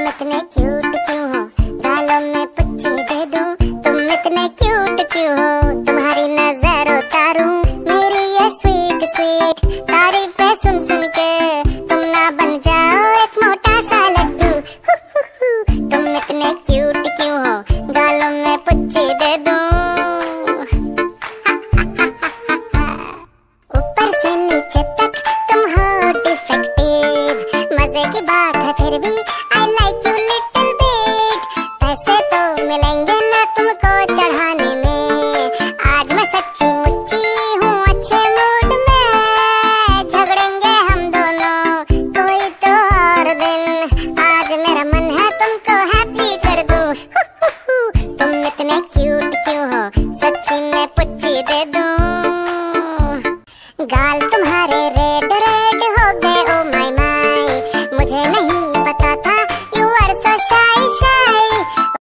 इतने क्यूट क्यों हो, गालों में पुच्ची दे दूं, तुम इतने क्यूट क्यों हो।